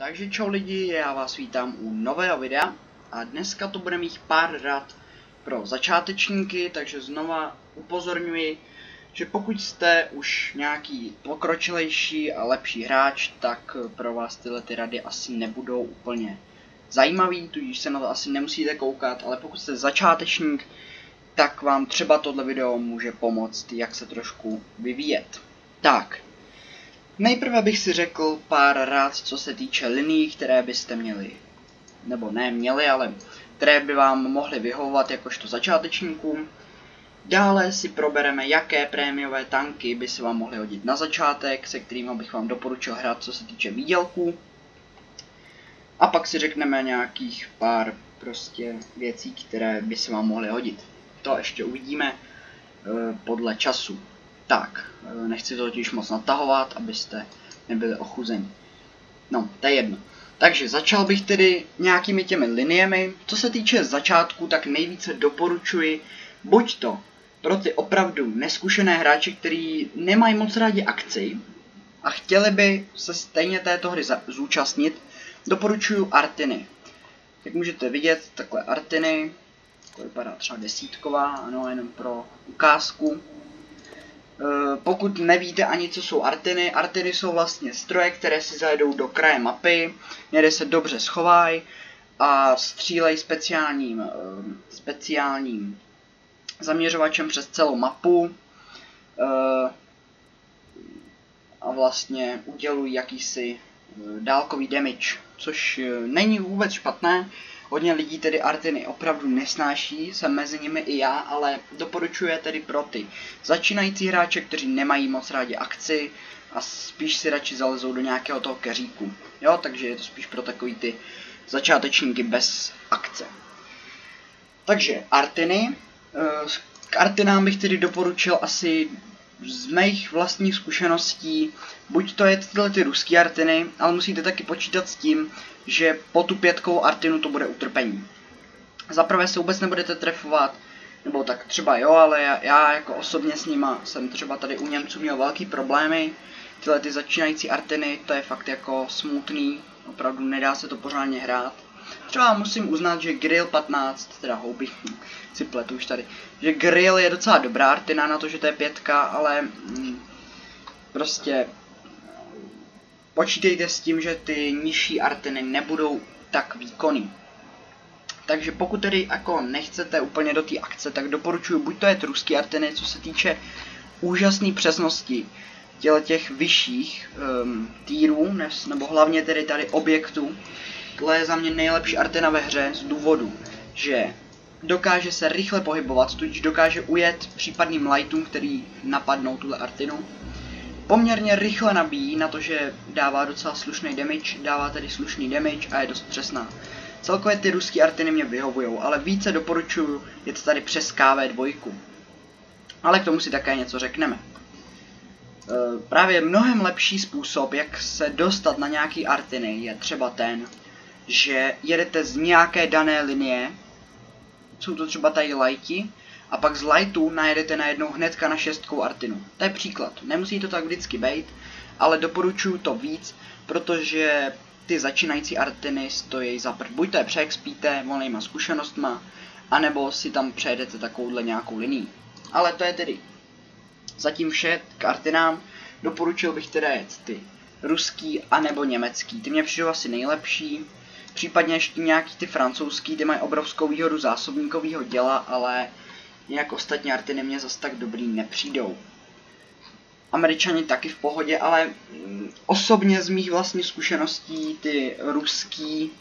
Takže čau lidi, já vás vítám u nového videa a dneska to bude mých pár rad pro začátečníky, takže znova upozorňuji, že pokud jste už nějaký pokročilejší a lepší hráč, tak pro vás tyhle ty rady asi nebudou úplně zajímavý, tudíž se na to asi nemusíte koukat, ale pokud jste začátečník, tak vám třeba tohle video může pomoct, jak se trošku vyvíjet. Tak. Nejprve bych si řekl pár rad, co se týče linií, které byste měli, nebo ne měli, ale které by vám mohly vyhovovat jakožto začátečníkům. Dále si probereme, jaké prémiové tanky by se vám mohly hodit na začátek, se kterými bych vám doporučil hrát, co se týče výdělků. A pak si řekneme nějakých pár prostě věcí, které by se vám mohly hodit. To ještě uvidíme podle času. Tak, nechci to totiž moc natahovat, abyste nebyli ochuzeni. No, to je jedno. Takže začal bych tedy nějakými těmi liniemi. Co se týče začátku, tak nejvíce doporučuji buď to pro ty opravdu neskušené hráče, kteří nemají moc rádi akci a chtěli by se stejně této hry zúčastnit, doporučuji Artiny. Jak můžete vidět, takhle Artiny, to vypadá třeba desítková, ano, jenom pro ukázku. Pokud nevíte ani, co jsou Artiny, Artiny jsou vlastně stroje, které si zajedou do kraje mapy, někde se dobře schovají a střílejí speciálním zaměřovačem přes celou mapu a vlastně udělují jakýsi dálkový damage, což není vůbec špatné. Hodně lidí tedy Artiny opravdu nesnáší, jsem mezi nimi i já, ale doporučuji tedy pro ty začínající hráče, kteří nemají moc rádi akci a spíš si radši zalezou do nějakého toho keříku. Jo, takže je to spíš pro takový ty začátečníky bez akce. Takže Artiny. K Artinám bych tedy doporučil asi z mých vlastních zkušeností, buď to je tyhle ty ruský Artiny, ale musíte taky počítat s tím, že po tu 5 Artinu to bude utrpení. Zaprvé se vůbec nebudete trefovat, nebo tak třeba jo, ale já jako osobně s nima jsem třeba tady u Němců měl velký problémy. Tyhle ty začínající Artiny, to je fakt jako smutný, opravdu nedá se to pořádně hrát. Třeba musím uznat, že Grill 15, teda houby, si pletu už tady, že Grill je docela dobrá Artina na to, že to je 5, ale prostě počítejte s tím, že ty nižší Artiny nebudou tak výkonný. Takže pokud tedy jako nechcete úplně do té akce, tak doporučuji buď to je ruský Artiny, co se týče úžasné přesnosti těch vyšších týrů, nebo hlavně tedy tady objektů. Tohle je za mě nejlepší Artina ve hře z důvodu, že dokáže se rychle pohybovat, tudíž dokáže ujet případným lightům, který napadnou tuhle Artinu. Poměrně rychle nabíjí na to, že dává docela slušný damage, dává tedy slušný damage a je dost přesná. Celkově ty ruský Artiny mě vyhovujou, ale více doporučuji jet tady přes KV2. Ale k tomu si také něco řekneme. Právě mnohem lepší způsob, jak se dostat na nějaký Artiny, je třeba ten, že jedete z nějaké dané linie, jsou to třeba tady lighti, a pak z lightů najedete najednou hnedka na 6 Artinu. To je příklad, nemusí to tak vždycky být, ale doporučuji to víc, protože ty začínající Artiny stojí za prd. Buď to je přeexpíte volnýma zkušenostma, anebo si tam přejedete takovouhle nějakou linii. Ale to je tedy zatím vše k Artinám. Doporučil bych teda jet ty ruský anebo německý, ty mě přijdou asi nejlepší. Případně ještě nějaký ty francouzský, ty mají obrovskou výhodu zásobníkového děla, ale nějak ostatní Artiny mě zas tak dobrý nepřijdou. Američani taky v pohodě, ale osobně z mých vlastních zkušeností ty ruský,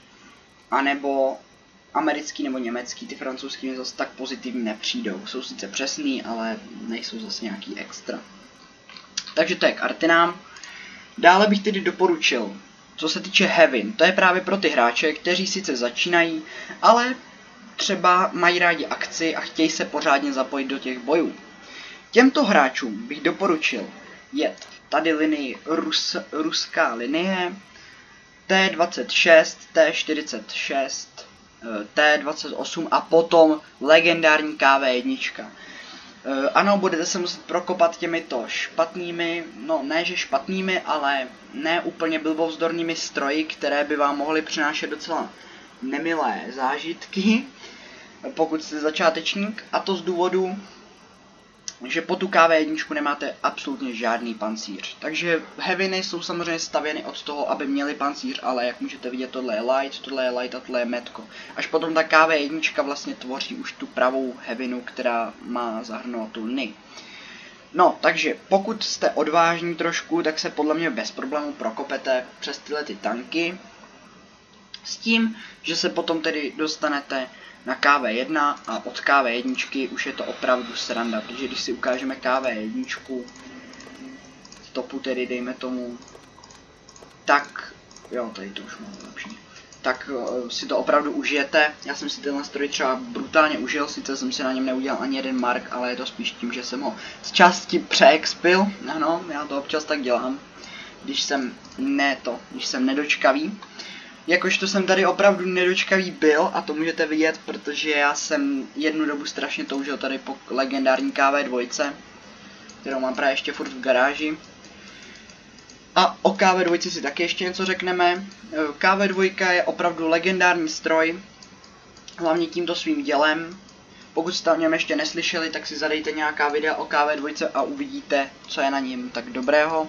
anebo americký nebo německý, ty francouzský mě zase tak pozitivní nepřijdou. Jsou sice přesný, ale nejsou zase nějaký extra. Takže to je k Artinám. Dále bych tedy doporučil, co se týče Heavy, to je právě pro ty hráče, kteří sice začínají, ale třeba mají rádi akci a chtějí se pořádně zapojit do těch bojů. Těmto hráčům bych doporučil jet tady linii ruská linie, T26, T46, T28 a potom legendární KV1. Ano, budete se muset prokopat těmito špatnými, no ne že špatnými, ale ne úplně blbovzdornými stroji, které by vám mohly přinášet docela nemilé zážitky, pokud jste začátečník, a to z důvodu, že po tu KV1 nemáte absolutně žádný pancíř. Takže heaviny jsou samozřejmě stavěny od toho, aby měli pancíř, ale jak můžete vidět, tohle je light a tohle je metko. Až potom ta KV1 vlastně tvoří už tu pravou heavinu, která má zahrnovat tu LNI. No, takže pokud jste odvážní trošku, tak se podle mě bez problémů prokopete přes tyhle ty tanky. S tím, že se potom tedy dostanete na KV1 a od KV1 už je to opravdu sranda, protože když si ukážeme KV1, topu tedy dejme tomu, tak, jo, tady to už mám lepší, tak si to opravdu užijete. Já jsem si tenhle stroj třeba brutálně užil, sice jsem si na něm neudělal ani jeden mark, ale je to spíš tím, že jsem ho z části přeexpil, ano, já to občas tak dělám, když jsem nedočkavý. Jakožto jsem tady opravdu nedočkavý byl, a to můžete vidět, protože já jsem jednu dobu strašně toužil tady po legendární KV2, kterou mám právě ještě furt v garáži. A o KV2 si taky ještě něco řekneme. KV2 je opravdu legendární stroj, hlavně tímto svým dělem. Pokud jste o něm ještě neslyšeli, tak si zadejte nějaká videa o KV2 a uvidíte, co je na něm tak dobrého.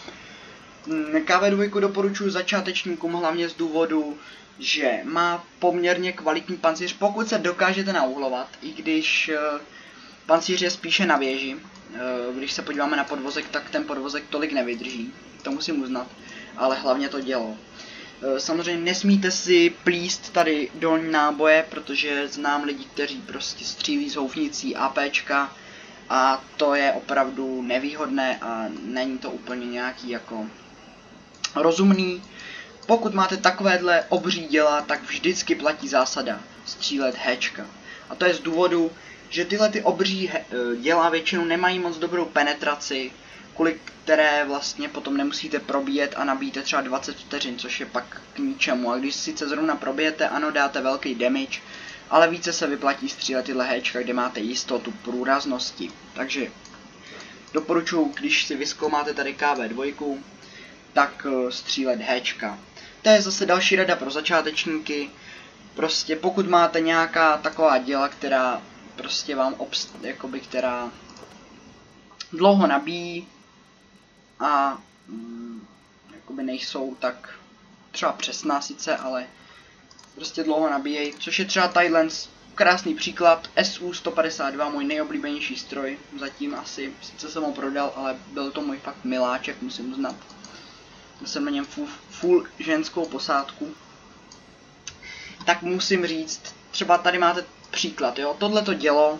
KV2 doporučuji začátečníkům hlavně z důvodu, že má poměrně kvalitní pancíř, pokud se dokážete nauhlovat, i když pancíř je spíše na věži. Když se podíváme na podvozek, tak ten podvozek tolik nevydrží, to musím uznat, ale hlavně to dělo. Samozřejmě nesmíte si plíst tady dolní náboje, protože znám lidi, kteří prostě střílí z houfnicí APčka a to je opravdu nevýhodné a není to úplně nějaký jako rozumný. Pokud máte takovéhle obří děla, tak vždycky platí zásada střílet héčka. A to je z důvodu, že tyhle ty obří děla většinou nemají moc dobrou penetraci, kvůli které vlastně potom nemusíte probíjet a nabíjíte třeba 20 vteřin, což je pak k ničemu. A když sice zrovna probijete, ano, dáte velký damage, ale více se vyplatí střílet tyhle héčka, kde máte jistotu průraznosti. Takže doporučuji, když si vyzkoumáte tady KV2, tak střílet héčka. To je zase další rada pro začátečníky. Prostě pokud máte nějaká taková děla, která prostě vám která dlouho nabíjí a jakoby nejsou tak třeba přesná sice, ale prostě dlouho nabíjejí, což je třeba Thailands, krásný příklad, SU-152, můj nejoblíbenější stroj, zatím asi, sice jsem ho prodal, ale byl to můj fakt miláček, musím uznat. Měl jsem na něm full ženskou posádku. Tak musím říct, třeba tady máte příklad, jo, tohleto dělo,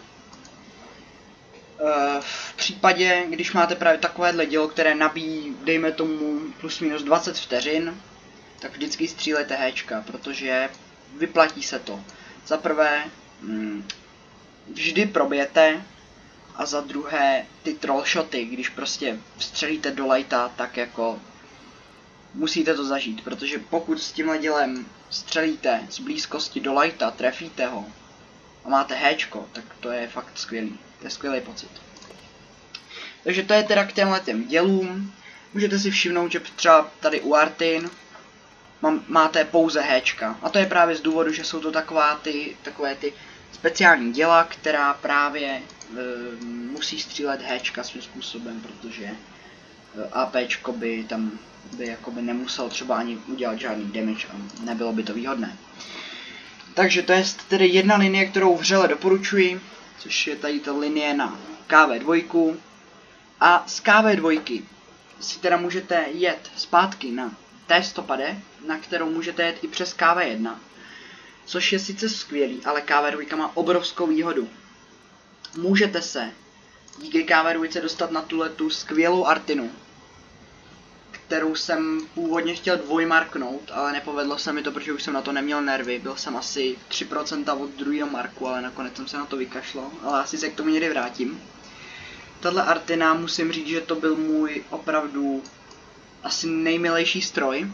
v případě, když máte právě takovéhle dělo, které nabíjí, dejme tomu, plus minus 20 vteřin, tak vždycky střílejte héčka, protože vyplatí se to. Za prvé, vždy probijete, a za druhé, ty troll shoty, když prostě střelíte do lighta, tak jako musíte to zažít, protože pokud s tímhle dělem střelíte z blízkosti do lighta, trefíte ho a máte héčko, tak to je fakt skvělý. To je skvělý pocit. Takže to je teda k těmhletěm dělům. Můžete si všimnout, že třeba tady u Artin máte pouze héčka. A to je právě z důvodu, že jsou to takové ty speciální děla, která právě musí střílet héčka svým způsobem, protože APčko by tam jakoby nemusel třeba ani udělat žádný damage a nebylo by to výhodné. Takže to je tedy jedna linie, kterou vřele doporučuji, což je tady ta linie na KV2. A z KV2 si teda můžete jet zpátky na T100, na kterou můžete jet i přes KV1. Což je sice skvělý, ale KV2 má obrovskou výhodu. Můžete se díky KV2 dostat na tu skvělou Artinu, kterou jsem původně chtěl dvojmarknout, ale nepovedlo se mi to, protože už jsem na to neměl nervy. Byl jsem asi 3% od druhého marku, ale nakonec jsem se na to vykašlal, ale asi se k tomu někdy vrátím. Tahle Artina, musím říct, že to byl můj opravdu asi nejmilejší stroj.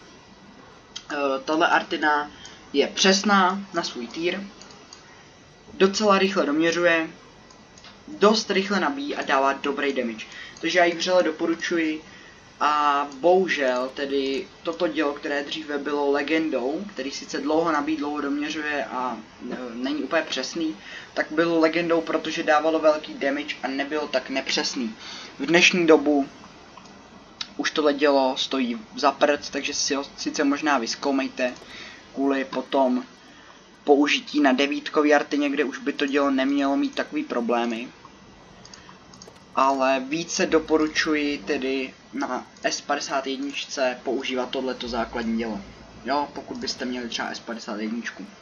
Tahle Artina je přesná na svůj týr, docela rychle doměřuje, dost rychle nabíjí a dává dobrý damage. Takže já ji vřele doporučuji a bohužel tedy toto dělo, které dříve bylo legendou, který sice dlouho nabíjí, dlouho doměřuje a není úplně přesný, tak bylo legendou, protože dávalo velký damage a nebylo tak nepřesný. V dnešní dobu už tohle dělo stojí za prd, takže si ho sice možná vyzkoumejte kvůli potom použití na devítkový arty, někde už by to dělo nemělo mít takový problémy. Ale více doporučuji tedy na S51 používat tohleto základní dělo. Jo, pokud byste měli třeba S51.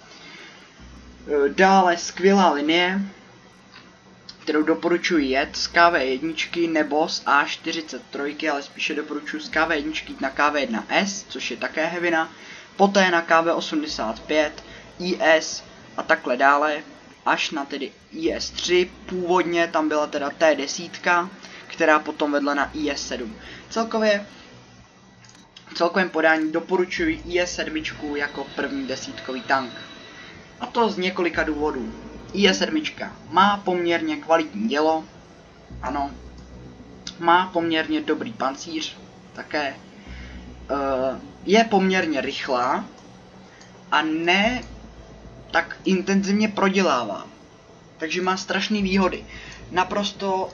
Dále skvělá linie, kterou doporučuji jet z KV1 nebo z A43, ale spíše doporučuji z KV1 jít na KV1S, což je také heavina, poté na KV85, IS a takhle dále, až na tedy IS3, původně tam byla teda T10, která potom vedla na IS7. V celkovém podání doporučuji IS7 jako první desítkový tank. A to z několika důvodů. IS7 má poměrně kvalitní dělo, ano, má poměrně dobrý pancíř, také je poměrně rychlá a ne tak intenzivně prodělává. Takže má strašné výhody. Naprosto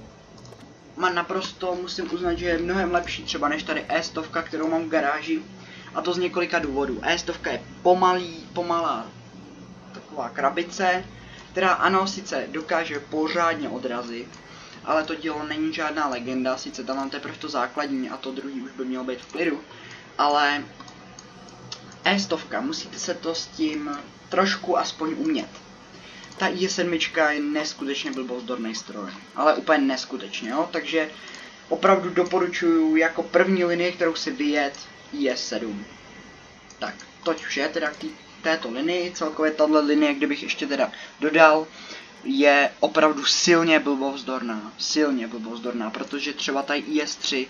musím uznat, že je mnohem lepší třeba než tady E100, kterou mám v garáži. A to z několika důvodů. E100 je pomalá taková krabice, která ano, sice dokáže pořádně odrazit, ale to dělo není žádná legenda, sice tam mám teprve to základní a to druhý už by mělo být v klidu, ale E100 musíte se to s tím trošku aspoň umět. Ta IS7 je neskutečně blbozdorný stroj, ale úplně neskutečně, jo, takže opravdu doporučuji jako první linie, kterou si vyjet IS7. Tak, toť už je teda k této linii, celkově tato linie, kdybych ještě teda dodal, je opravdu silně blbozdorná, protože třeba tady IS3,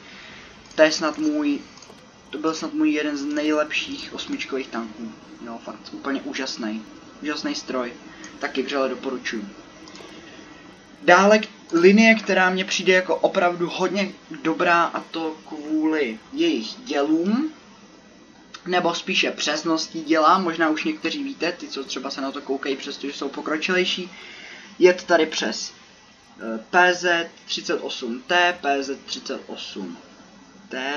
to byl snad můj jeden z nejlepších osmičkových tanků, jo, fakt úplně úžasný stroj, taky vřele doporučuji. Dále linie, která mně přijde jako opravdu hodně dobrá, a to kvůli jejich dělům, nebo spíše přesnosti děla, možná už někteří víte, ty co třeba se na to koukají, přestože jsou pokročilejší, je tady přes PZ38T, PZ38T,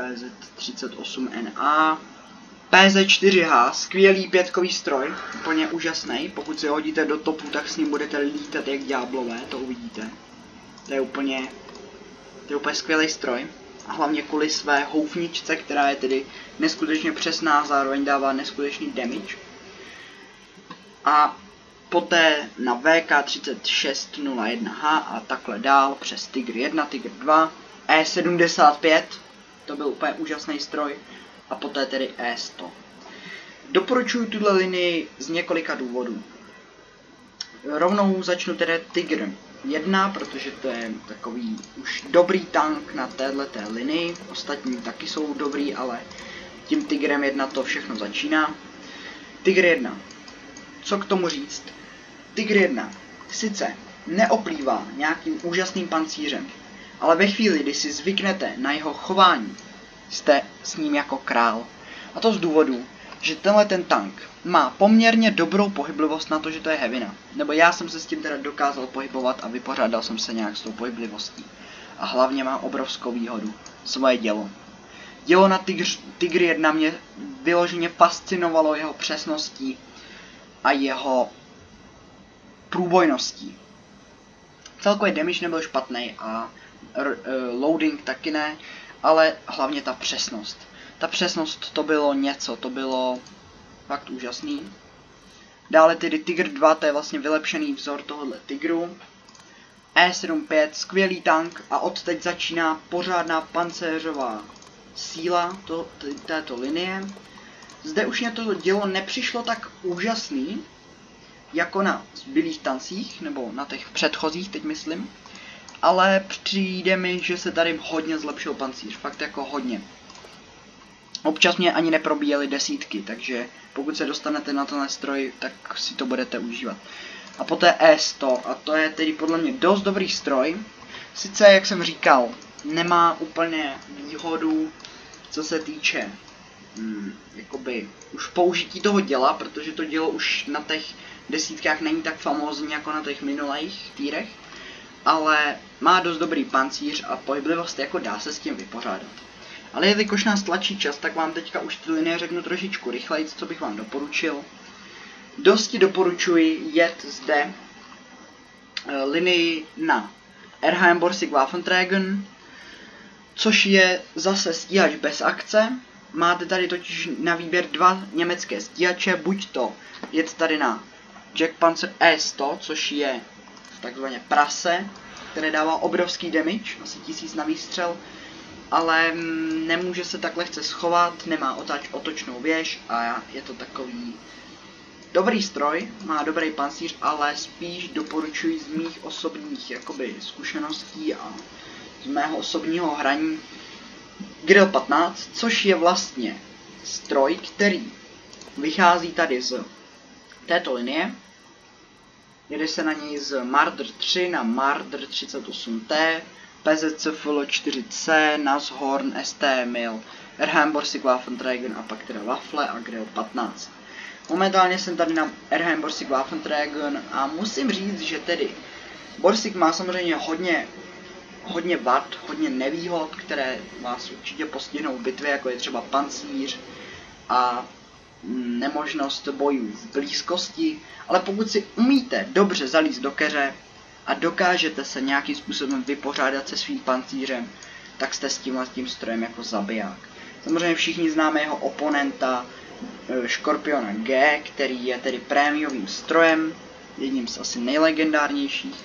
PZ38NA, PZ4H, skvělý pětkový stroj, úplně úžasný, pokud si ho hodíte do topu, tak s ním budete lítat jak ďáblové, to uvidíte. To je úplně skvělý stroj. A hlavně kvůli své houfničce, která je tedy neskutečně přesná, zároveň dává neskutečný damage. A poté na VK3601H a takhle dál přes Tigr 1, Tigr 2, E75, to byl úplně úžasný stroj, a poté tedy E100. Doporučuji tuhle linii z několika důvodů. Rovnou začnu tedy Tigr 1, protože to je takový už dobrý tank na téhleté linii, ostatní taky jsou dobrý, ale tím Tigrem 1 to všechno začíná. Tigr 1. Co k tomu říct? Tigr 1 sice neoplývá nějakým úžasným pancířem, ale ve chvíli, kdy si zvyknete na jeho chování, jste s ním jako král. A to z důvodu, že tenhle ten tank má poměrně dobrou pohyblivost na to, že to je heavina. Nebo já jsem se s tím teda dokázal pohybovat a vypořádal jsem se nějak s tou pohyblivostí. A hlavně má obrovskou výhodu. Svoje dělo. Dělo na Tigr 1 mě vyloženě fascinovalo jeho přesností a jeho průbojností. Celkově damage nebyl špatný a loading taky ne, ale hlavně ta přesnost. Ta přesnost to bylo něco, to bylo fakt úžasný. Dále tedy Tigr 2, to je vlastně vylepšený vzor tohohle Tigru. E75, skvělý tank a odteď začíná pořádná pancéřová síla této linie. Zde už mě to dělo nepřišlo tak úžasný, jako na zbylých tancích, nebo na těch předchozích, teď myslím. Ale přijde mi, že se tady hodně zlepšil pancíř, fakt jako hodně. Občas mě ani neprobíjely desítky, takže pokud se dostanete na tenhle stroj, tak si to budete užívat. a poté E100 a to je tedy podle mě dost dobrý stroj. Sice, jak jsem říkal, nemá úplně výhodu, co se týče jakoby už použití toho děla, protože to dělo už na těch desítkách není tak famózní jako na těch minulých týrech, ale má dost dobrý pancíř a pohyblivost, jako dá se s tím vypořádat. Ale jelikož nás tlačí čas, tak vám teďka už ty linie řeknu trošičku rychleji, co bych vám doporučil. Dosti doporučuji jet zde linii na RHM Borsig Waffenträger, což je zase stíhač bez akce. Máte tady totiž na výběr dva německé stíhače, buď to jet tady na Jagdpanzer E100, což je takzvaně prase, které dává obrovský damage, asi 1000 na výstřel, ale nemůže se tak lehce schovat, nemá otočnou věž a je to takový dobrý stroj, má dobrý pancíř, ale spíš doporučuji z mých osobních jakoby zkušeností a z mého osobního hraní Grill 15, což je vlastně stroj, který vychází tady z této linie. Jede se na něj z Marder 3 na Marder 38T, PZC FL 4C, Nashorn, ST Mil, RHM Borsig Waffenträger a pak teda Waffle a Grill 15. Momentálně jsem tady na RHM Borsig Waffenträger a musím říct, že tedy Borsig má samozřejmě hodně vad, hodně nevýhod, které vás určitě postihnou v bitvě, jako je třeba pancíř a nemožnost bojů v blízkosti, ale pokud si umíte dobře zalízt do keře a dokážete se nějakým způsobem vypořádat se svým pancířem, tak jste s tím strojem jako zabiják. Samozřejmě všichni známe jeho oponenta Škorpiona G, který je tedy prémiovým strojem, jedním z asi nejlegendárnějších,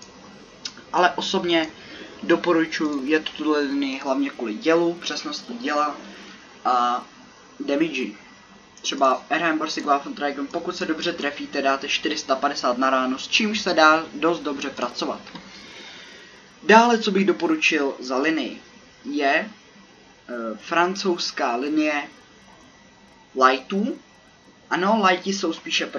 ale osobně doporučuji jet tuto linii hlavně kvůli dělu, přesnosti děla a damage. Třeba RHM Borsig Waffenträger, pokud se dobře trefíte, dáte 450 na ránu, s čímž se dá dost dobře pracovat. Dále, co bych doporučil za linii, je francouzská linie lightů. Ano, lighty jsou spíše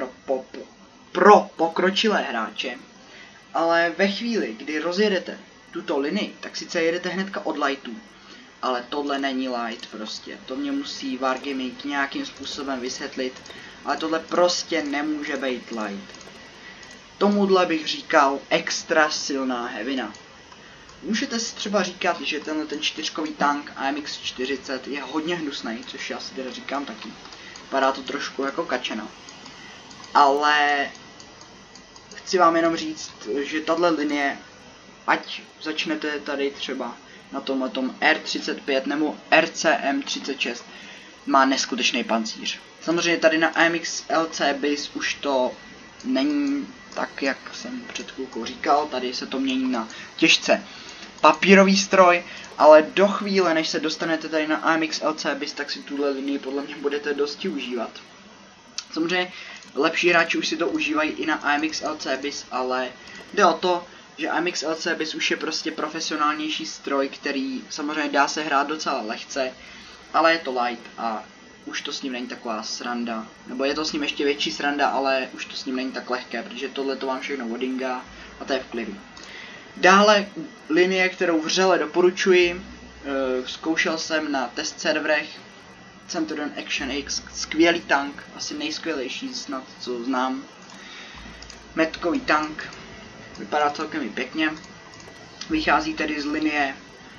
pro pokročilé hráče, ale ve chvíli, kdy rozjedete tuto linii, tak sice jedete hnedka od lightů, ale tohle není light prostě, to mě musí Wargaming nějakým způsobem vysvětlit, ale tohle prostě nemůže být light. Tomuhle bych říkal extra silná heavina. Můžete si třeba říkat, že tenhle ten 4kový tank AMX-40 je hodně hnusný, což já si teda říkám taky. Vypadá to trošku jako kačena. Ale chci vám jenom říct, že tahle linie, ať začnete tady třeba na tomhletom R35 nebo RCM36, má neskutečný pancíř. Samozřejmě tady na AMX LC BIS už to není tak, jak jsem před chvilkou říkal, tady se to mění na těžce papírový stroj, ale do chvíle, než se dostanete tady na AMX LC BIS, tak si tuhle linii podle mě budete dosti užívat. Samozřejmě lepší hráči už si to užívají i na AMX LC BIS, ale jde o to, že AMX LC BIS už je prostě profesionálnější stroj, který samozřejmě dá se hrát docela lehce, ale je to light a už to s ním není taková sranda, nebo je to s ním ještě větší sranda, ale už to s ním není tak lehké, protože tohle to vám všechno odingá a to je v klidu. Dále linie, kterou vřele doporučuji, zkoušel jsem na test serverech, Centurion Action X, skvělý tank, asi nejskvělejší snad, co znám. Metkový tank, vypadá celkem i pěkně. Vychází tedy z linie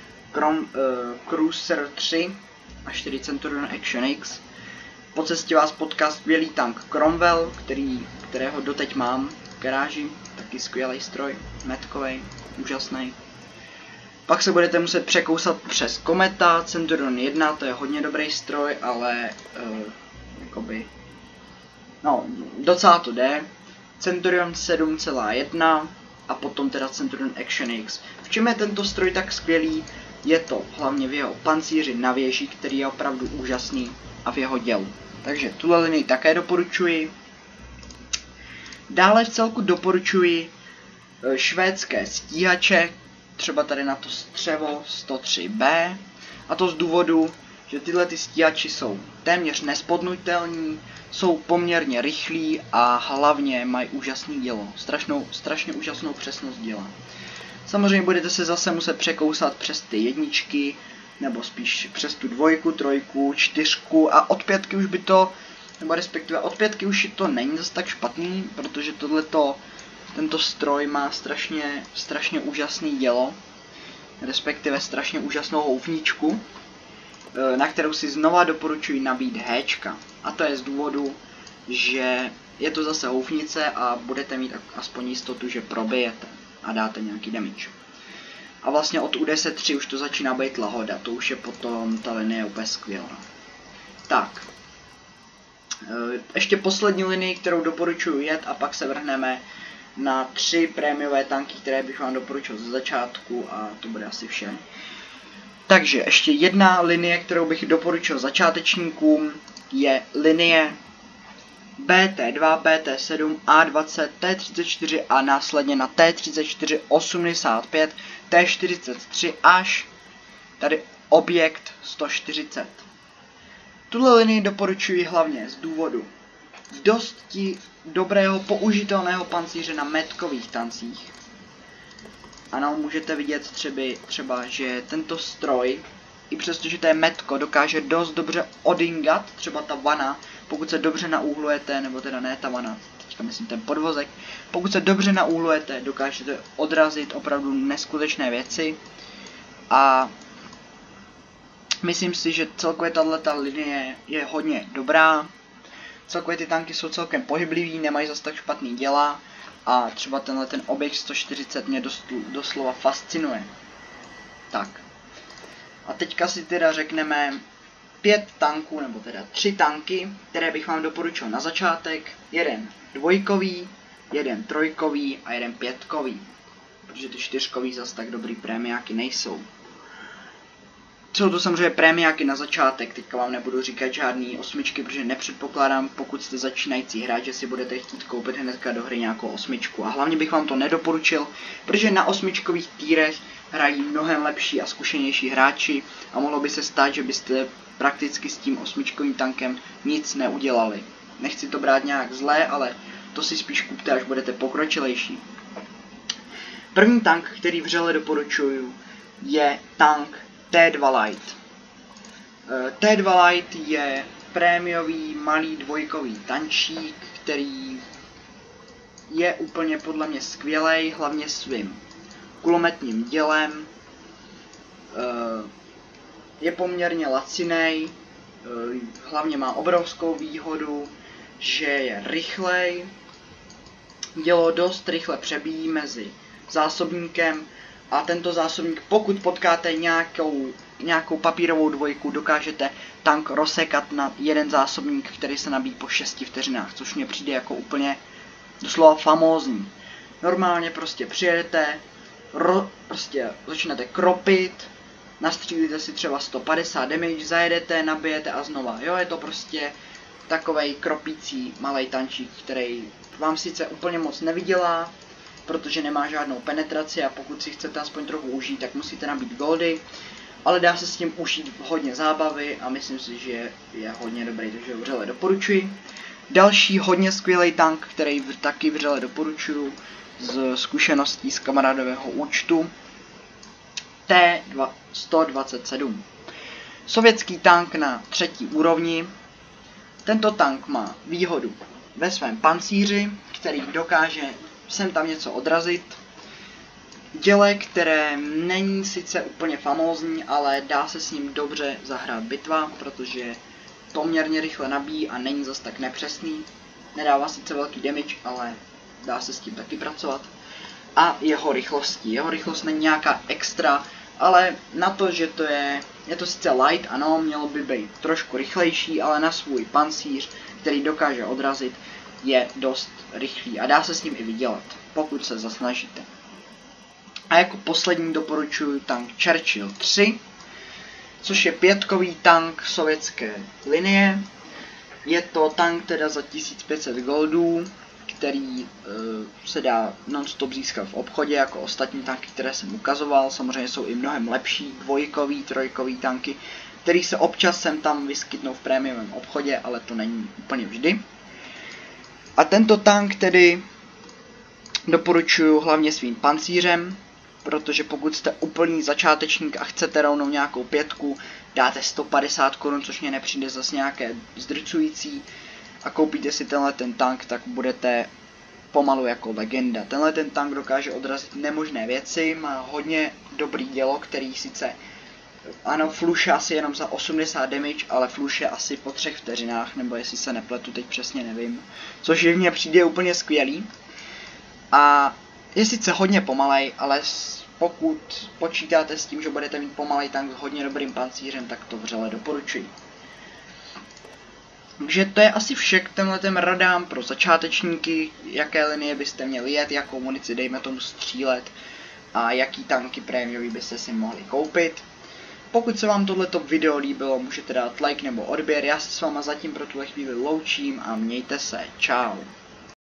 Cruiser 3 a 4 Centurion Action X. Po cestě vás potká skvělý tank Cromwell, kterého doteď mám v garáži, taky skvělý stroj, metkovej, úžasný. Pak se budete muset překousat přes Kometa, Centurion 1, to je hodně dobrý stroj, ale jakoby, no, docela to jde. Centurion 7,1 a potom teda Centurion Action X. V čem je tento stroj tak skvělý? Je to hlavně v jeho pancíři na věži, který je opravdu úžasný, a v jeho dělu. Takže tuhle linii také doporučuji. Dále v celku doporučuji švédské stíhače, třeba tady na to střevo 103B, a to z důvodu, že tyhle ty stíhači jsou téměř nespodnutelní, jsou poměrně rychlí a hlavně mají úžasný dělo, strašně úžasnou přesnost děla. Samozřejmě budete se zase muset překousat přes ty jedničky, nebo spíš přes tu 2, 3, 4 a od 5 už by to, nebo respektive od 5 už to není zase tak špatný, protože tento stroj má strašně úžasný dělo, respektive strašně úžasnou houfničku, na kterou si znova doporučuji nabít Hčka. A to je z důvodu, že je to zase houfnice a budete mít aspoň jistotu, že probijete a dáte nějaký damage. A vlastně od U10-3 už to začíná být lahoda, to už je potom ta linie úplně skvělá. Tak. Ještě poslední linii, kterou doporučuji jet a pak se vrhneme na 3 prémiové tanky, které bych vám doporučil ze začátku a to bude asi vše. Takže ještě jedna linie, kterou bych doporučil začátečníkům, je linie BT2, BT7, A20, T34 a následně na T34, 85, T43 až tady objekt 140. Tuhle linii doporučuji hlavně z důvodu dosti dobrého použitelného pancíře na metkových tancích. Ano, můžete vidět třeba, že tento stroj, i přestože to je metko, dokáže dost dobře odingat, třeba ta vana, pokud se dobře naúhlujete, nebo teda ne ta vana, teďka myslím ten podvozek, pokud se dobře naúhlujete, dokážete odrazit opravdu neskutečné věci a myslím si, že celkově tato linie je hodně dobrá, celkově ty tanky jsou celkem pohyblivý, nemají zase tak špatný děla a třeba ten objekt 140 mě doslova fascinuje. Tak. A teďka si teda řekneme 5 tanků, nebo teda 3 tanky, které bych vám doporučil na začátek. Jeden 2, jeden 3 a jeden 5. Protože ty 4 zase tak dobrý prémiáky nejsou. Jsou to samozřejmě prémiáky na začátek, teďka vám nebudu říkat žádný 8, protože nepředpokládám, pokud jste začínající hráč, že si budete chtít koupit hnedka do hry nějakou 8. A hlavně bych vám to nedoporučil, protože na 8 týrech hrají mnohem lepší a zkušenější hráči a mohlo by se stát, že byste prakticky s tím 8 tankem nic neudělali. Nechci to brát nějak zlé, ale to si spíš kupte, až budete pokročilejší. První tank, který vřele doporučuju, je tank T2 Light. T2 Light je prémiový malý dvojkový tančík, který je úplně podle mě skvělej, hlavně svým kulometním dělem. Je poměrně lacinej, hlavně má obrovskou výhodu, že je rychlej. Dělo dost rychle přebíjí mezi zásobníkem a tento zásobník, pokud potkáte nějakou papírovou dvojku, dokážete tank rozsekat na jeden zásobník, který se nabíjí po 6 vteřinách, což mně přijde jako úplně doslova famózní. Normálně prostě přijedete, prostě začnete kropit, nastřílíte si třeba 150 damage, zajedete, nabijete a znova. Jo, je to prostě takovej kropící malej tančík, který vám sice úplně moc nevydělá, protože nemá žádnou penetraci a pokud si chcete aspoň trochu užít, tak musíte nabít goldy, ale dá se s tím užít hodně zábavy a myslím si, že je hodně dobrý, takže ho vřele doporučuji. Další hodně skvělý tank, který taky vřele doporučuji z zkušeností z kamarádového účtu, T127. Sovětský tank na 3. úrovni. Tento tank má výhodu ve svém pancíři, který dokáže sem tam něco odrazit. Děle, které není sice úplně famózní, ale dá se s ním dobře zahrát bitva, protože poměrně rychle nabíjí a není zas tak nepřesný. Nedává sice velký damage, ale dá se s tím taky pracovat. A jeho rychlostí. Jeho rychlost není nějaká extra, ale na to, že je to sice light, ano, mělo by být trošku rychlejší, ale na svůj pancíř, který dokáže odrazit, je dost rychlý a dá se s ním i vydělat, pokud se zasnažíte. A jako poslední doporučuji tank Churchill 3, což je 5kový tank sovětské linie. Je to tank teda za 1500 goldů, který se dá non-stop získat v obchodě jako ostatní tanky, které jsem ukazoval. Samozřejmě jsou i mnohem lepší 2, 3 tanky, který se občas sem tam vyskytnou v prémiovém obchodě, ale to není úplně vždy. A tento tank tedy doporučuji hlavně svým pancířem, protože pokud jste úplný začátečník a chcete rovnou nějakou 5, dáte 150 Kč, což mě nepřijde zase nějaké zdrcující, a koupíte si tenhle ten tank, tak budete pomalu jako legenda. Tenhle ten tank dokáže odrazit nemožné věci, má hodně dobrý dělo, který sice, ano, fluše asi jenom za 80 damage, ale fluše asi po 3 vteřinách, nebo jestli se nepletu, teď přesně nevím. Což je mně přijde úplně skvělý. A je sice hodně pomalej, ale pokud počítáte s tím, že budete mít pomalej tank s hodně dobrým pancířem, tak to vřele doporučuji. Takže to je asi vše k těmhletem radám pro začátečníky, jaké linie byste měli jet, jakou munici dejme tomu střílet a jaký tanky prémiový byste si mohli koupit. Pokud se vám tohleto video líbilo, můžete dát like nebo odběr, já se s váma zatím pro tuhle chvíli loučím a mějte se, čau.